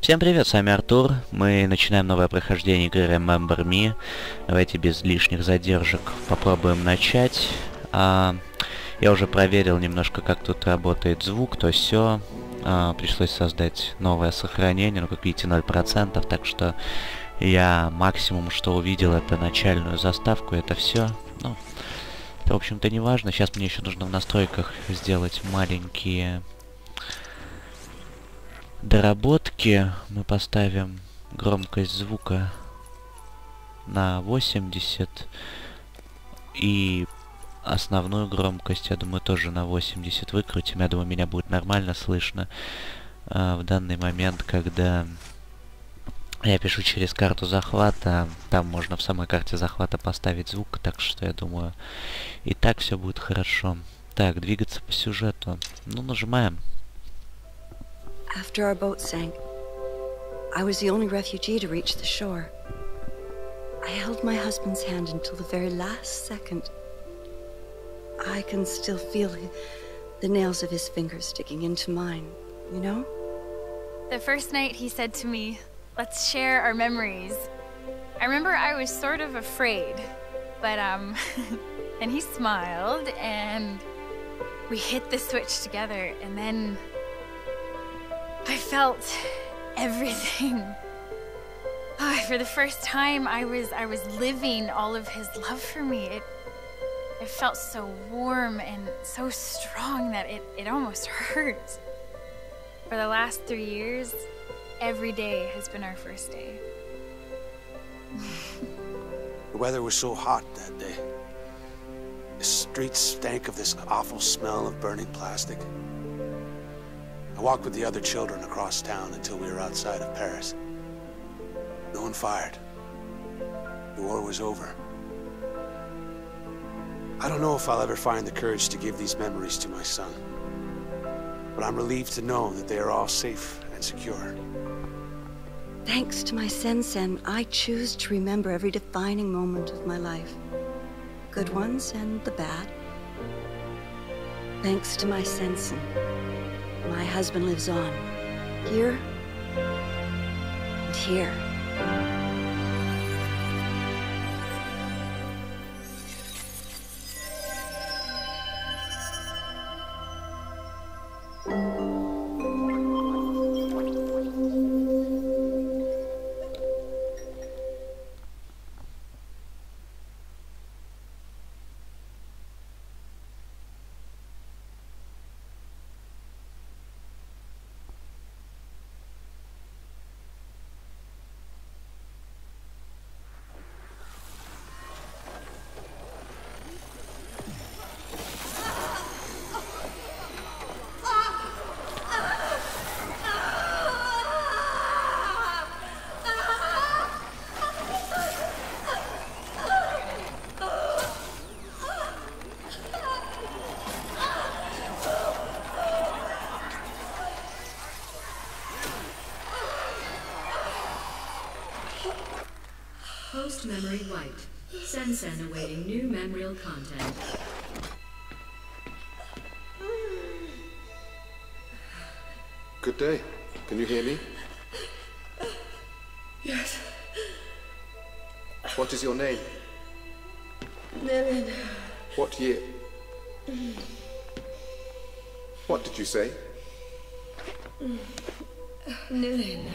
Всем привет, с вами Артур. Мы начинаем новое прохождение игры Remember Me. Давайте без лишних задержек попробуем начать. Я уже проверил немножко, как тут работает звук, то все. Пришлось создать новое сохранение, но, как видите, 0%, так что я максимум, что увидел, это начальную заставку, это все. Ну, это, в общем-то, не важно. Сейчас мне еще нужно в настройках сделать маленькие доработки. Мы поставим громкость звука на 80 и основную громкость, я думаю, тоже на 80 выкрутим. Я думаю, меня будет нормально слышно в данный момент, когда я пишу через карту захвата. Там можно в самой карте захвата поставить звук, так что я думаю, и так все будет хорошо. Так, двигаться по сюжету. Ну, нажимаем. After our boat sank, I was the only refugee to reach the shore. I held my husband's hand until the very last second. I can still feel the nails of his fingers sticking into mine, you know? The first night he said to me, "Let's share our memories." I remember I was sort of afraid, but then he smiled and we hit the switch together, and then I felt everything. For the first time, I was living all of his love for me. It felt so warm and so strong that it almost hurt. For the last 3 years, every day has been our first day. The weather was so hot that day. The streets stank of this awful smell of burning plastic. I walked with the other children across town until we were outside of Paris. No one fired. The war was over. I don't know if I'll ever find the courage to give these memories to my son. But I'm relieved to know that they are all safe and secure. Thanks to my Sensen, I choose to remember every defining moment of my life. Good ones and the bad. Thanks to my Sensen, my husband lives on. Here and here. Post-memory wiped. Sensen awaiting new memorial content. Good day. Can you hear me? Yes. What is your name? Nilin. What year? What did you say? Nilin.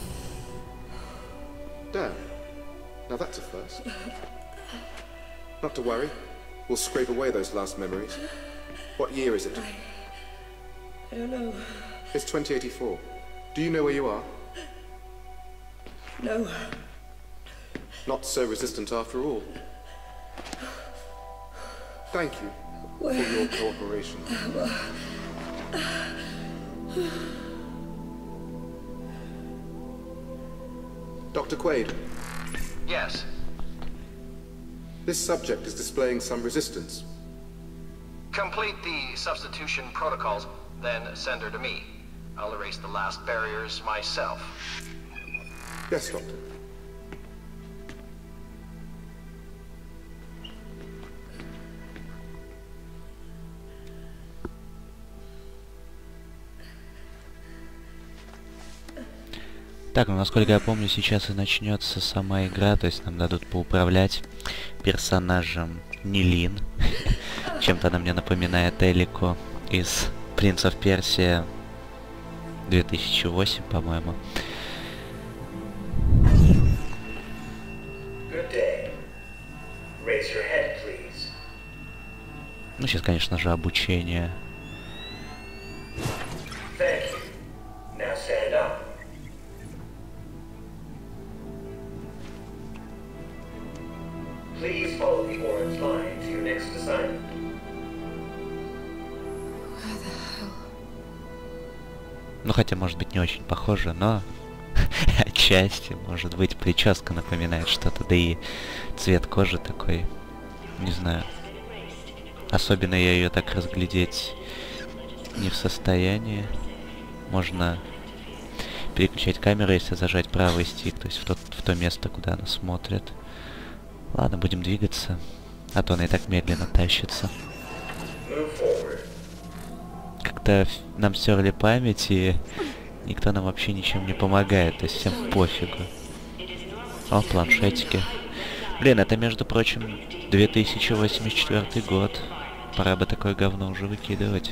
Damn. Now that's a first. Not to worry. We'll scrape away those last memories. What year is it? I don't know. It's 2084. Do you know where you are? No. Not so resistant after all. Thank you for your cooperation. Dr. Quaid. Yes. This subject is displaying some resistance. Complete the substitution protocols, then send her to me. I'll erase the last barriers myself. Yes, Doctor. Так, ну насколько я помню, сейчас и начнется сама игра, то есть нам дадут поуправлять персонажем Нилин. Чем-то она мне напоминает Элику из Принца of Persia 2008, по-моему. Ну, сейчас, конечно же, обучение. Ну, хотя, может быть, не очень похоже, но отчасти, может быть, прическа напоминает что-то, да и цвет кожи такой, не знаю. Особенно я ее так разглядеть не в состоянии. Можно переключать камеру, если зажать правый стик, то есть в то место, куда она смотрит. Ладно, будем двигаться, а то она и так медленно тащится. Как-то нам стерли память, и никто нам вообще ничем не помогает, то есть всем пофигу. О, планшетики. Блин, это, между прочим, 2084 год. Пора бы такое говно уже выкидывать.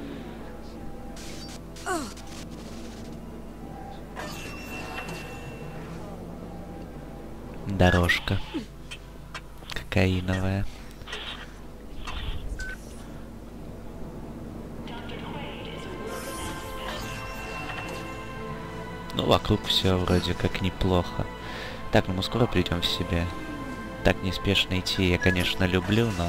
Дорожка. Кокаиновая. Ну, вокруг все вроде как неплохо. Так, ну мы скоро придем в себя. Так неспешно идти я, конечно, люблю, но...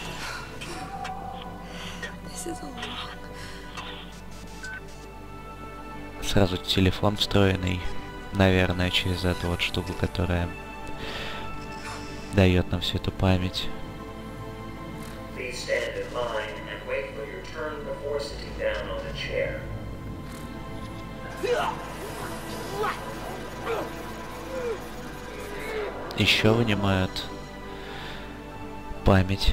Сразу телефон встроенный, наверное, через эту вот штуку, которая дает нам всю эту память. Еще вынимают память.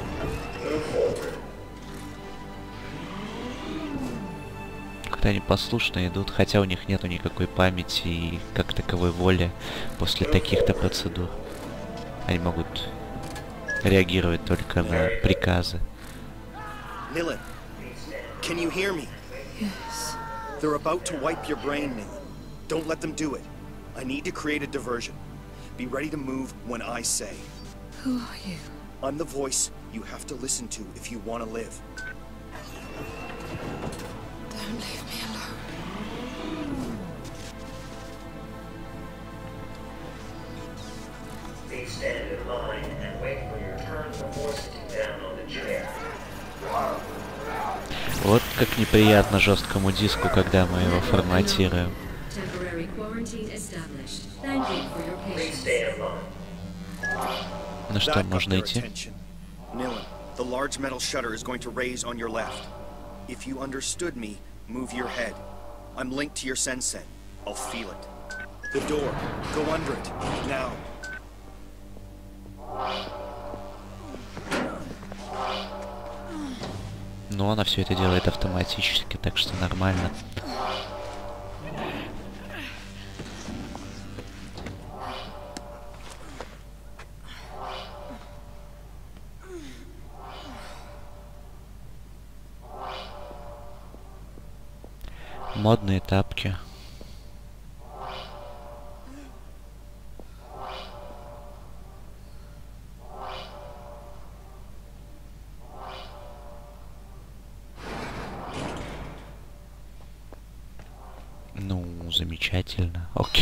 Как-то они послушно идут, хотя у них нету никакой памяти и как таковой воли после таких-то процедур. Они могут реагировать только на приказы. Nilin, can you hear me? Yes. They're about to wipe your brain, Nilin. Don't let them do it. I need to create a diversion. Be ready to move when I say. Who are you? I'm the voice you have to listen to if you want to live. Don't leave me alone. Please stand in line and wait for your turn before sitting down on the chair. Вот как неприятно жесткому диску, когда мы его форматируем. Ну что, можно идти? Nilin, the large metal shutter is going to raise on your left. If you understood me, move your head. I'm linked to your sensen. I'll feel it. The door. Go under it. Now. Но она все это делает автоматически, так что нормально. Модные тапки. Ну, замечательно. Окей.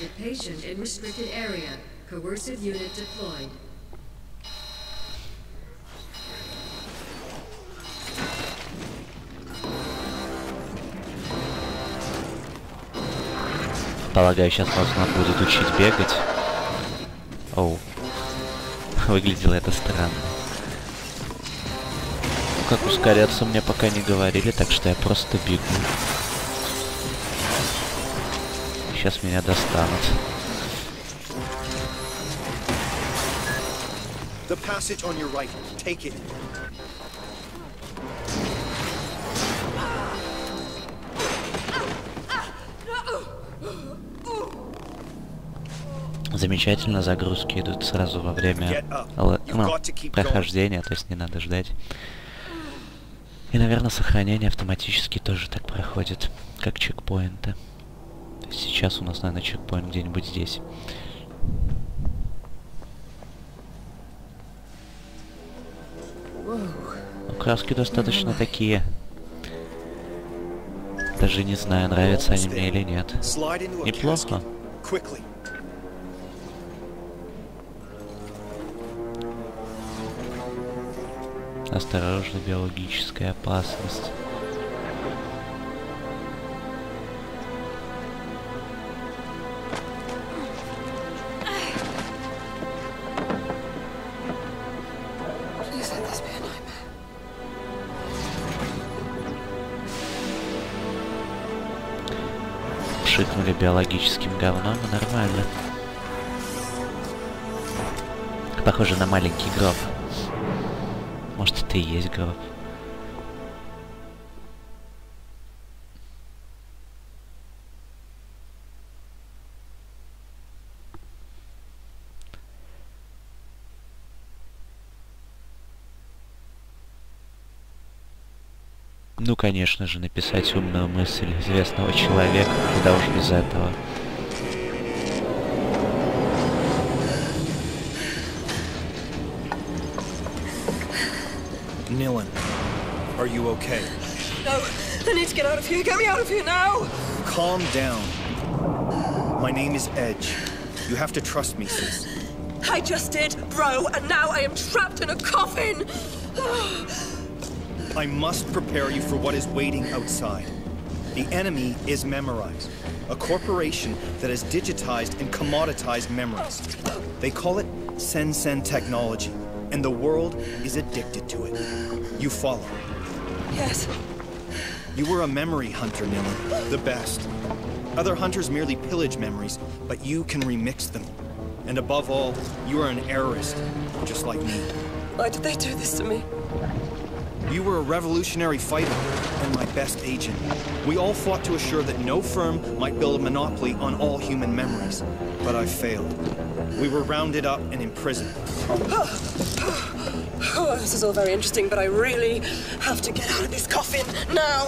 Полагаю, сейчас нас будут учить бегать. Оу. Выглядело это странно. Как ускоряться мне пока не говорили, так что я просто бегу. Сейчас меня достанут. The passage on your right. Take it. Замечательно, загрузки идут сразу во время прохождения, то есть не надо ждать. И, наверное, сохранение автоматически тоже так проходит, как чекпоинты. То есть сейчас у нас, наверное, чекпоинт где-нибудь здесь. Краски достаточно такие. Даже не знаю, нравятся они мне или нет. Неплохо. Осторожно, биологическая опасность. Пшикнули биологическим говном, и нормально. Похоже на маленький гроб. Может, это и есть гроб. Ну, конечно же, написать умную мысль известного человека, куда уж без этого. Nilin, are you okay? No, I need to get out of here. Get me out of here now! Calm down. My name is Edge. You have to trust me, sis. I just did, bro, and now I am trapped in a coffin! I must prepare you for what is waiting outside. The enemy is Memorize, a corporation that has digitized and commoditized memories. They call it Sen technology, and the world is addicted to it. You follow? Yes. You were a memory hunter, Nilin. The best. Other hunters merely pillage memories, but you can remix them. And above all, you are an errorist, just like me. Why did they do this to me? You were a revolutionary fighter, and my best agent. We all fought to assure that no firm might build a monopoly on all human memories. But I failed. We were rounded up and imprisoned. Oh, this is all very interesting, but I really have to get out of this coffin now!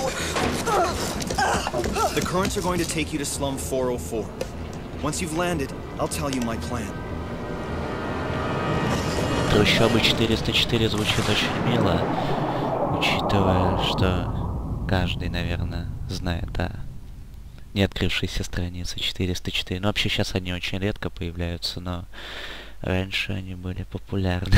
The currents are going to take you to Slum 404. Once you've landed, I'll tell you my plan. Трущобы 404 звучит очень мило, учитывая, что каждый, наверное, знает о не открывшейся странице 404. Ну, вообще сейчас они очень редко появляются, но раньше они были популярны.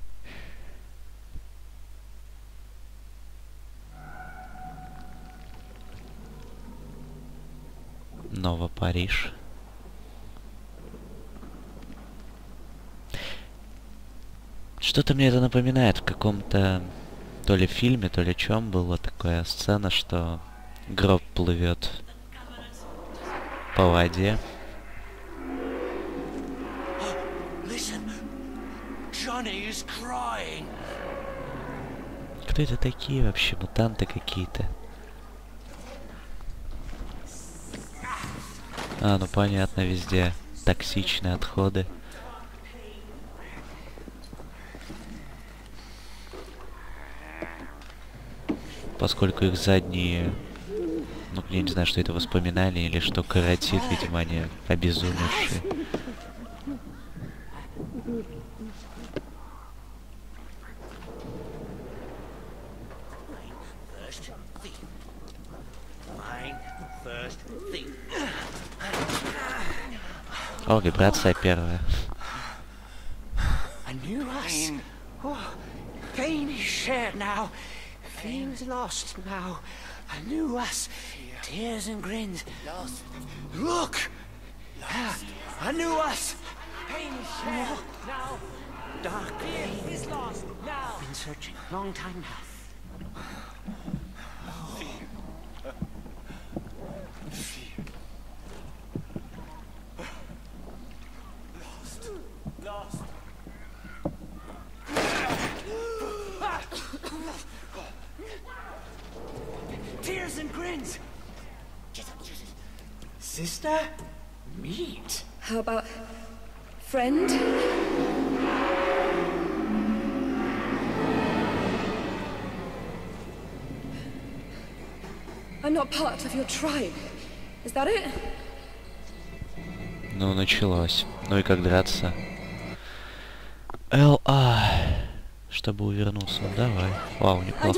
Ново-Париж. Что-то мне это напоминает в каком-то то ли фильме, то ли чем была такая сцена, что гроб плывет по воде. Кто это такие вообще? Мутанты какие-то. А, ну понятно, везде токсичные отходы. Поскольку их задние, ну, я не знаю, что это воспоминания или что каротит, видимо, они обезумевшие. О, вибрация первая. Feels lost now. I knew us. Tears and grins. Lost. Look! Lost. I knew us. Pain is shared now. Dark pain is lost now. Been searching a long time now. Fear. Fear. Lost. Lost. Tears and grins. Sister, meet. How about Friend? I'm not part of your tribe. Is that it? Ну, началось. Ну и как драться? Л.А. Чтобы увернуться. Давай. Вау, неплохо.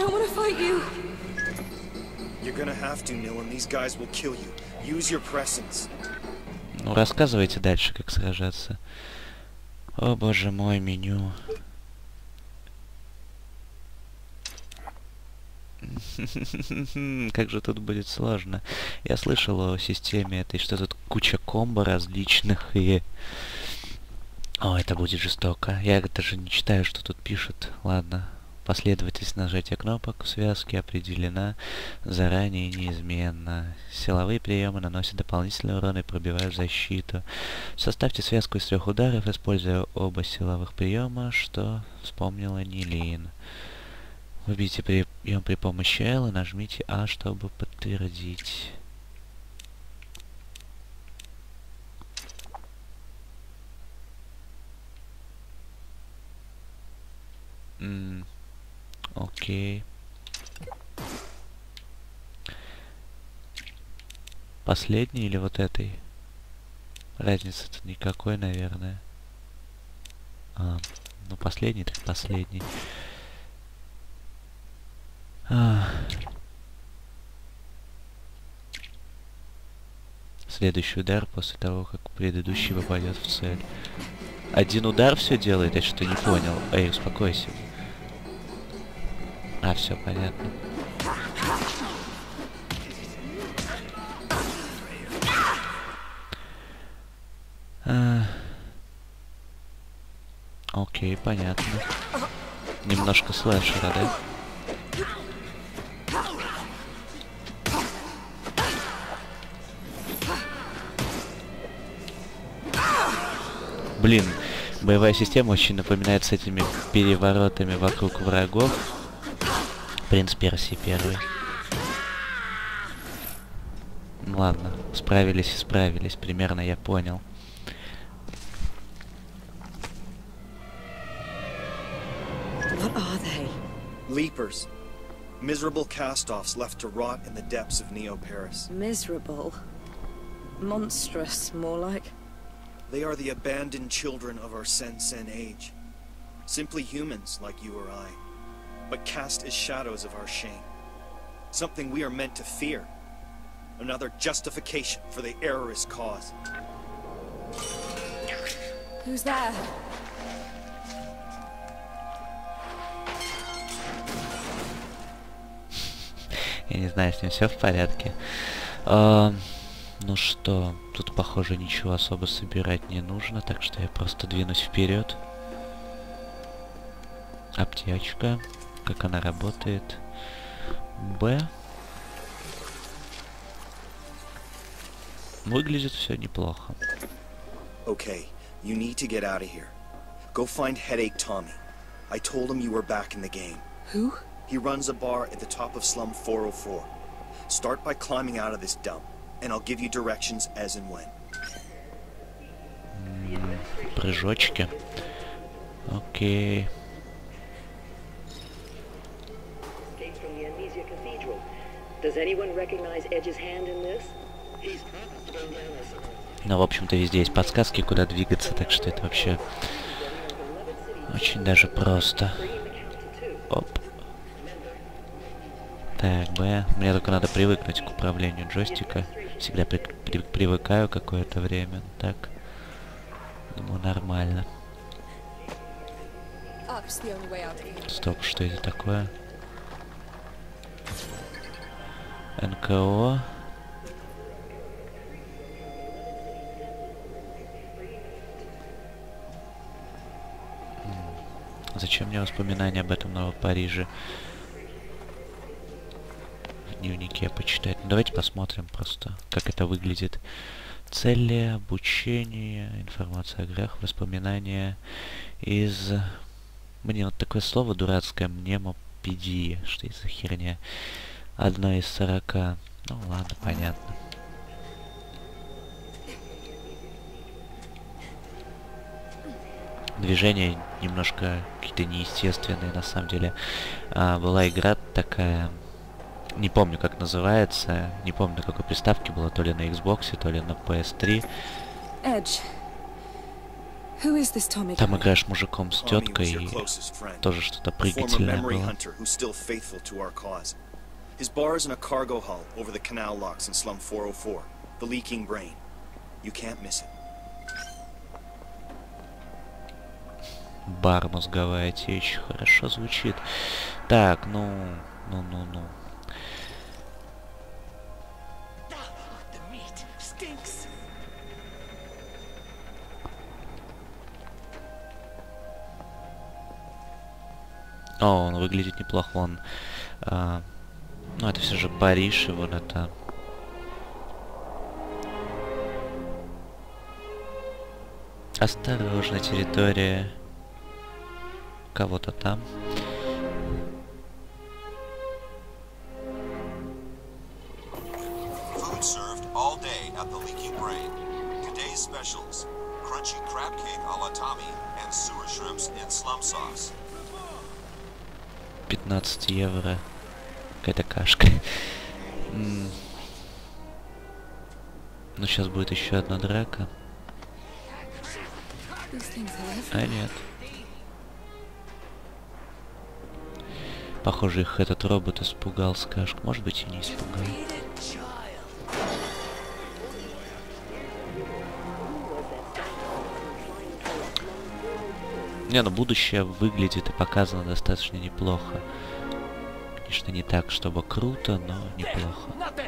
Ну, рассказывайте дальше, как сражаться. О, боже мой, меню. Как же тут будет сложно. Я слышал о системе этой, что тут куча комбо различных и... О, это будет жестоко. Я даже не читаю, что тут пишут. Ладно. Последовательность нажатия кнопок в связке определена заранее и неизменно. Силовые приемы наносят дополнительный урон и пробивают защиту. Составьте связку из 3 ударов, используя оба силовых приема, что вспомнила Нилин. Выбейте прием при помощи L и нажмите А, чтобы подтвердить. Окей. Последний или вот этой? Разницы-то никакой, наверное. Ну последний, так последний. Следующий удар после того, как предыдущий попадет в цель. Один удар все делает, я что-то не понял. Эй, успокойся. Все понятно. Окей, понятно. Немножко слэшера, да? Блин, боевая система очень напоминает с этими переворотами вокруг врагов. Принц Персии первый. Ладно, справились и справились. Примерно я понял. What are they? Leapers. Miserable cast-offs left to rot in the depths of Neo-Paris. Miserable. Monstrous, more like. They are the abandoned children of our Sen-Sen age. Simply humans like you or I, but cast as shadows of our shame. Something we are meant to fear. Another justification for the errorist cause. Who's there? Я не знаю, с ним все в порядке. Ну что, тут, похоже, ничего особо собирать не нужно, так что я просто двинусь вперед. Аптечка. Как она работает? Б. Выглядит все неплохо. Okay, you need to get out of here. Go find Headache Tommy. I told him you were back in the game. Who? He runs a bar at the top of Slum 404. Start by climbing out of this dump, and I'll give you directions as and when. Прыжочки. Окей. Does anyone recognize Edge's hand in this? Ну, в общем-то, везде есть подсказки, куда двигаться, так что это вообще очень даже просто. Оп. Так, Б. Мне только надо привыкнуть к управлению джойстика. Всегда привыкаю какое-то время. Так. Думаю, нормально. Стоп, что это такое? НКО. Зачем мне воспоминания об этом Новом Париже? В дневнике почитать. Ну, давайте посмотрим просто, как это выглядит. Цели, обучение, информация о играх, воспоминания из... Блин, вот такое слово дурацкое, мнемопедия. Что это за херня? 1 из 40. Ну ладно, понятно. движения немножко какие-то неестественные на самом деле. Была игра такая, не помню как называется, не помню на какой приставке была, то ли на Xbox, то ли на PS3. Edge. Who is this Tommy? Там играешь мужиком с теткой и тоже что-то прыгательное было. His bar is in a cargo hull over the canal locks in slum 404. The Leaking Brain. You can't miss it. Бар, мозговая течь. Хорошо звучит. Так, ну. О, он выглядит неплохо. Он... ну, это все же Париж, и вот это... Осторожно, территория кого-то там. Food served all day at the Leaking Brain. Today's specials: crunchy crab cake a la Tommy and sewer shrimps in slum sauce. 15 евро. Какая-то кашка. Ну, сейчас будет еще одна драка. А нет. Похоже, их этот робот испугал, скажешь. Может быть, и не испугал. Не, ну будущее выглядит и показано достаточно неплохо. Конечно, не так, чтобы круто, но неплохо.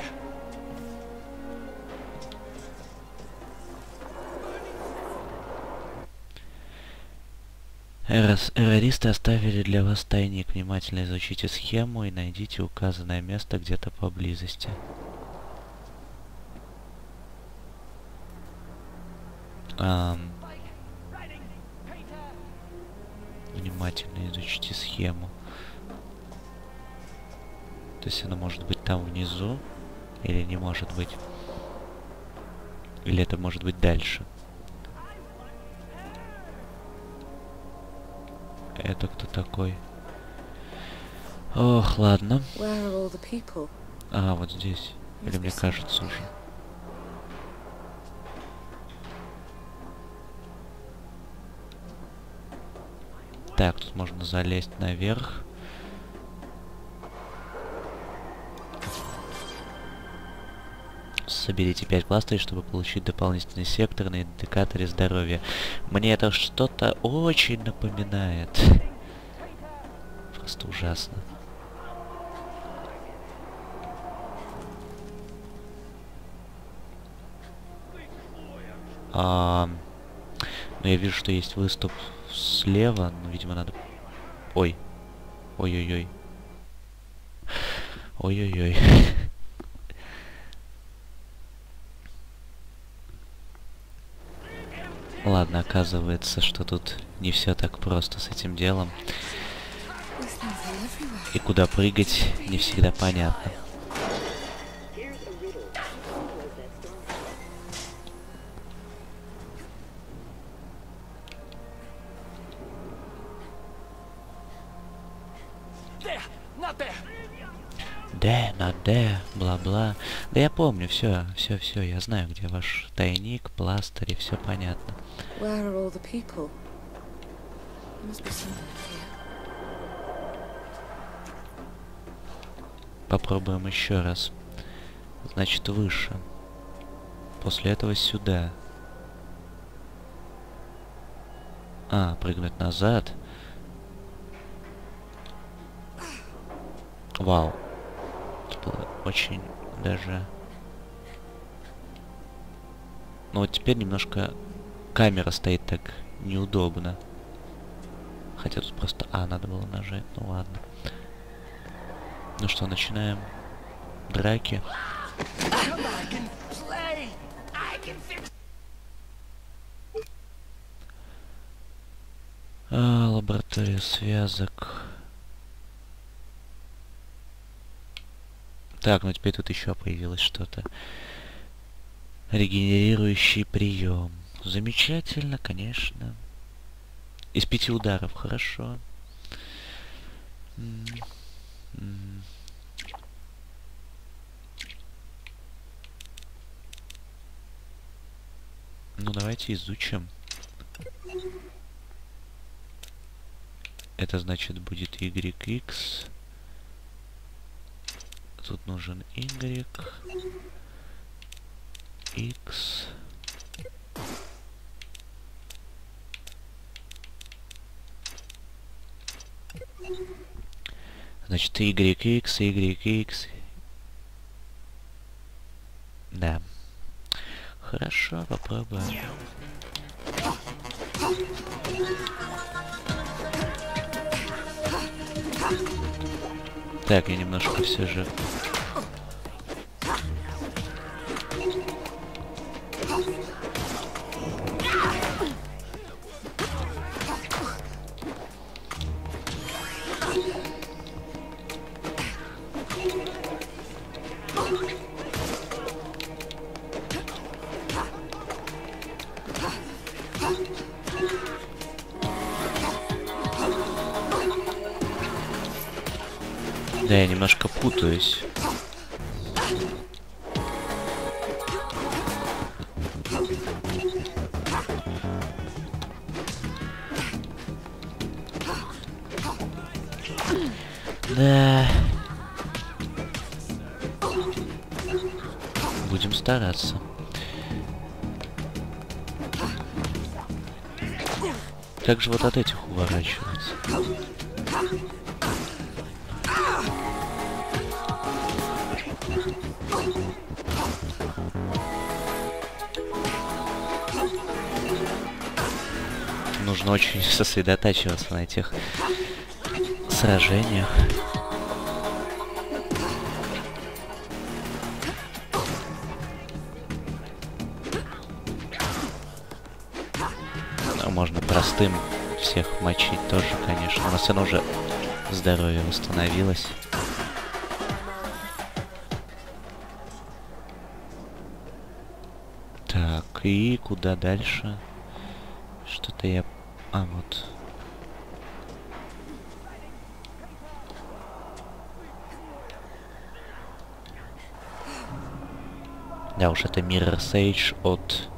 Эррористы оставили для вас тайник. Внимательно изучите схему и найдите указанное место где-то поблизости. Внимательно изучите схему. То есть она может быть там внизу, или не может быть. Или это может быть дальше. Это кто такой? Ох, ладно. А, вот здесь. Или мне кажется уже. Так, тут можно залезть наверх. Соберите 5 пластырей, чтобы получить дополнительный сектор на индикаторе здоровья. Мне это что-то очень напоминает. Просто ужасно. Но я вижу, что есть выступ слева, но, видимо, надо... Ой. Ой-ой-ой. Ой-ой-ой. Ладно, оказывается, что тут не все так просто с этим делом. И куда прыгать, не всегда понятно. Not there, бла-бла. Да я помню, все, я знаю, где ваш тайник, пластырь, и все понятно. Попробуем еще раз. Значит, выше. После этого сюда. Прыгнуть назад. Вау. Было очень даже... Ну вот теперь немножко камера стоит так неудобно. Хотя тут просто надо было нажать. Ну ладно. Ну что, начинаем драки. Лаборатория связок. Так, ну теперь тут еще появилось что-то. Регенерирующий прием. Замечательно, конечно. Из 5 ударов, хорошо. Ну, давайте изучим. Это значит будет YX. Тут нужен Y. X. Значит, YX, YX. Да. Хорошо, попробуем. Так, я немножко все же... Да, я немножко путаюсь. Да. Будем стараться. Как же вот от этих уворачиваться? Нужно очень сосредотачиваться на этих сражениях. Но можно простым всех мочить тоже, конечно. У нас оно уже здоровье восстановилось. Так, и куда дальше? Что-то я... А, вот. Да уж, это Mirror's Edge от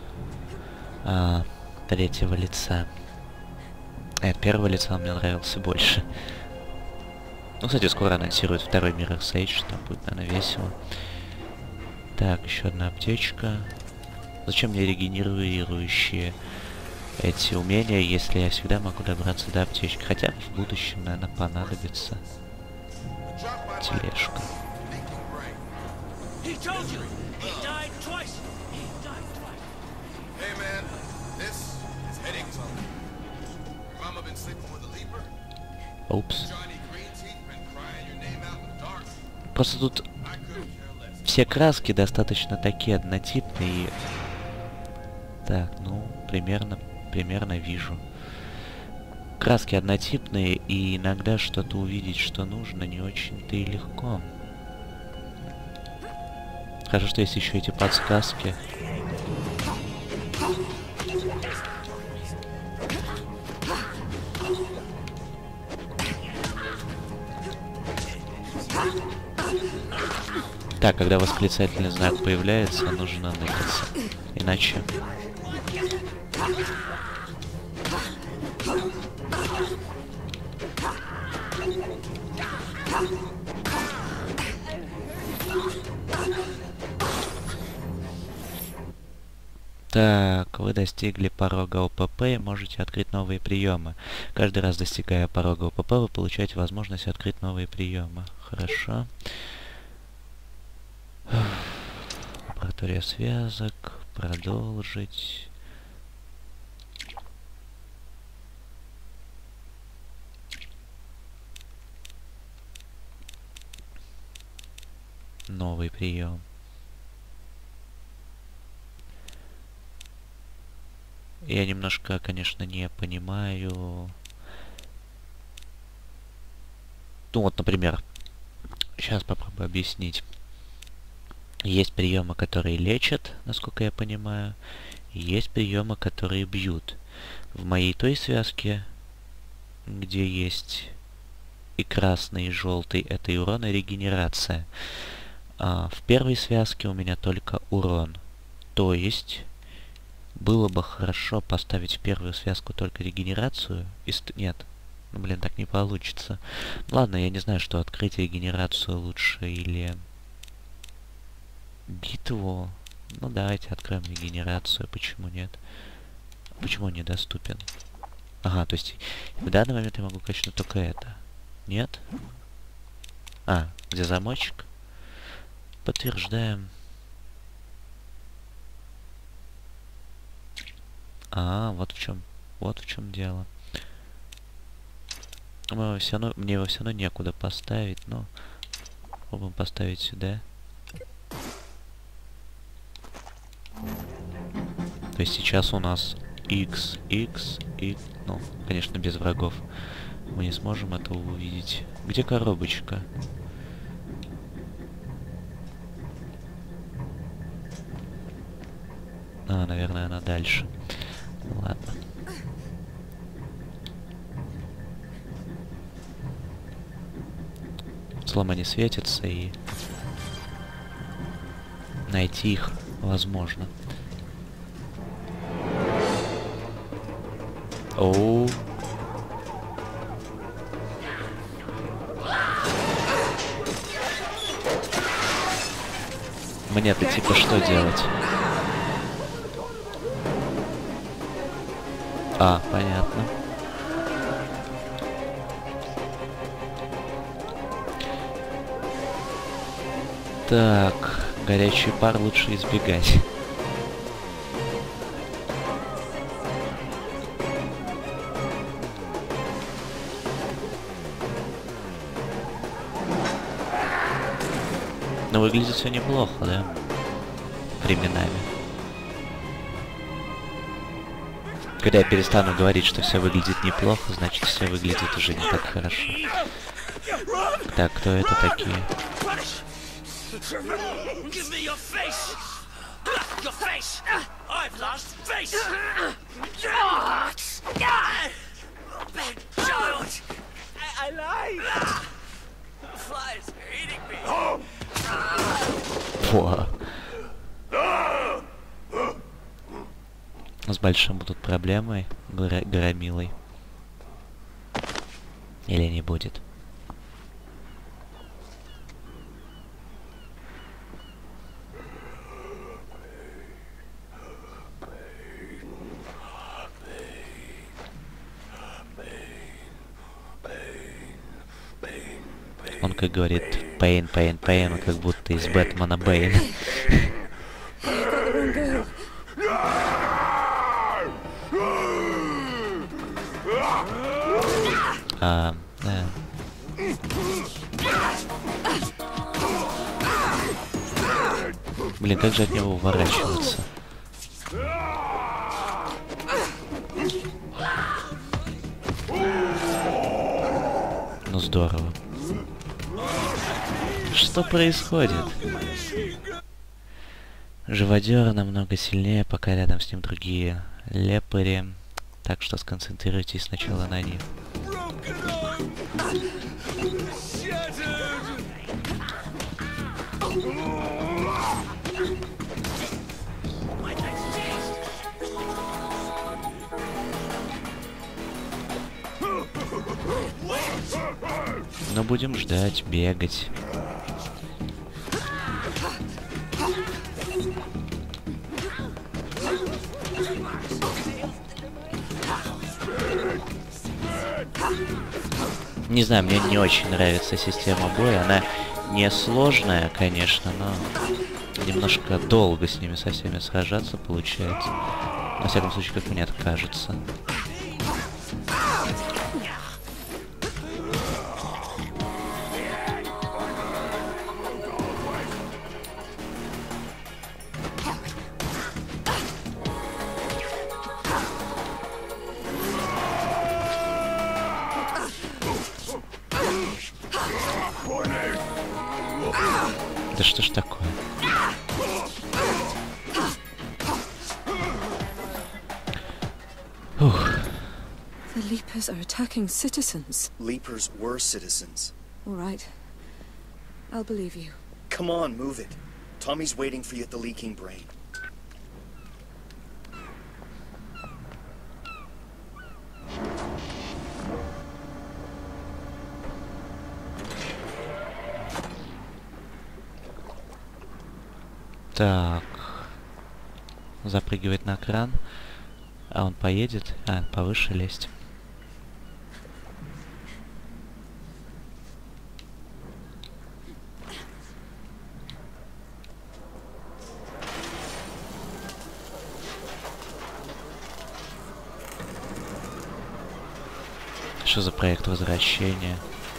третьего лица. От первого лица он мне нравился больше. Ну, кстати, скоро анонсируют второй Mirror's Edge, там будет, наверное, весело. Так, еще одна аптечка. Зачем мне регенерирующие эти умения, если я всегда могу добраться до аптечки? Хотя в будущем, наверное, понадобится тележка. Упс. Просто тут все краски достаточно такие однотипные. Так, ну, примерно вижу. Краски однотипные, и иногда что-то увидеть, что нужно, не очень-то и легко. Хорошо, что есть еще эти подсказки. Так, когда восклицательный знак появляется, нужно ныкаться. Иначе... Так, вы достигли порога ОПП и можете открыть новые приемы. Каждый раз, достигая порога ОПП, вы получаете возможность открыть новые приемы. Хорошо. Лаборатория связок. Продолжить. Новый прием. Я немножко, конечно, не понимаю. Ну вот, например, сейчас попробую объяснить. Есть приемы, которые лечат, насколько я понимаю. И есть приемы, которые бьют. в моей той связке, где есть и красный, и желтый, это и урон, и регенерация. А в первой связке у меня только урон. То есть было бы хорошо поставить в первую связку только регенерацию. Нет, ну блин, так не получится. Ладно, я не знаю, что открыть регенерацию лучше или битву. Ну давайте откроем регенерацию, почему нет? Почему он недоступен? Ага, то есть в данный момент я могу качнуть только это. Нет? А, где замочек? Подтверждаем. Вот в чем дело. Мне его все равно некуда поставить, но попробуем поставить сюда. То есть сейчас у нас X, ну, конечно, без врагов. Мы не сможем этого увидеть. Где коробочка? Наверное, она дальше. Ладно. Взлом они светятся, и найти их возможно. Оу. Мне-то типа что делать? Понятно. Так, горячий пар лучше избегать. Но выглядит все неплохо, да? Временами. Когда я перестану говорить, что все выглядит неплохо, значит все выглядит уже не так хорошо. Так, кто это такие? Фу. С большим будут проблемы, громилой. Или не будет? Он как говорит Пейн, Пейн, Пейн, как будто из Бэтмена Бэйн. Да. Блин, как же от него уворачиваться? Ну здорово. Что происходит? Живодер намного сильнее, пока рядом с ним другие лепари. Так что сконцентрируйтесь сначала на них. Но будем ждать, бегать. Не знаю, мне не очень нравится система боя. Она не сложная, конечно, но немножко долго с ними со всеми сражаться получается. Во всяком случае, как мне так кажется. Да что ж такое? The Leapers are attacking citizens. Leapers were citizens. All right. I'll believe you. Come on, move it. Tommy's waiting for you at the Leaking Brain. Так. Запрыгивает на кран. А он поедет. А, повыше лезть. Что за проект возвращения?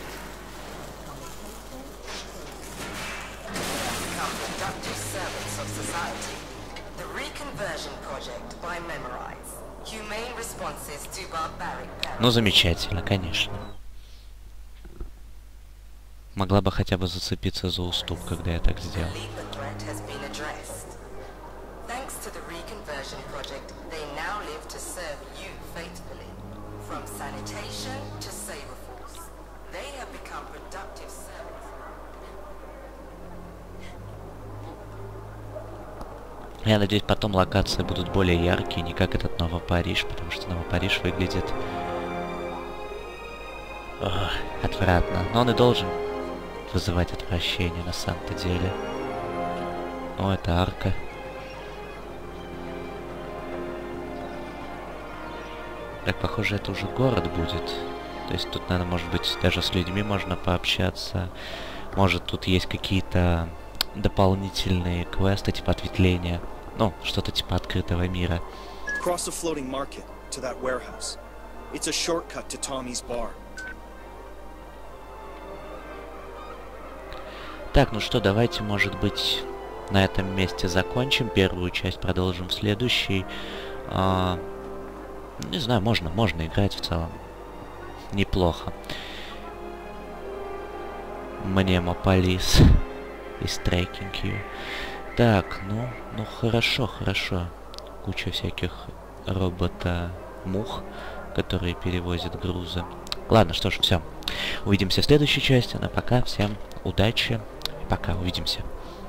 Ну, замечательно, конечно. Могла бы хотя бы зацепиться за уступ, когда я так сделал. Я надеюсь, потом локации будут более яркие, не как этот Новый Париж, потому что Новый Париж выглядит отвратно. Но он и должен вызывать отвращение на самом-то деле. О, это арка. Так, похоже, это уже город будет. То есть тут, наверное, может быть, даже с людьми можно пообщаться. Может, тут есть какие-то дополнительные квесты, типа ответвления. Ну, что-то типа открытого мира. Cross the floating market to that warehouse. It's a shortcut to Tommy's bar. Так, ну что, давайте, может быть, на этом месте закончим первую часть, продолжим в следующей. Не знаю, можно играть в целом. Неплохо. Мнемополис is tracking you. Так, ну хорошо. Куча всяких робота-мух, которые перевозят грузы. Ладно, что ж, все. Увидимся в следующей части. На пока. Всем удачи. Пока, увидимся.